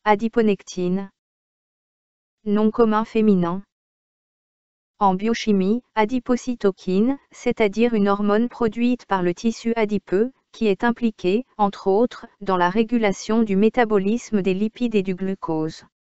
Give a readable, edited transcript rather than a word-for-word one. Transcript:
Adiponectine. Nom commun féminin. En biochimie, adipocytokine, c'est-à-dire une hormone produite par le tissu adipeux, qui est impliquée, entre autres, dans la régulation du métabolisme des lipides et du glucose.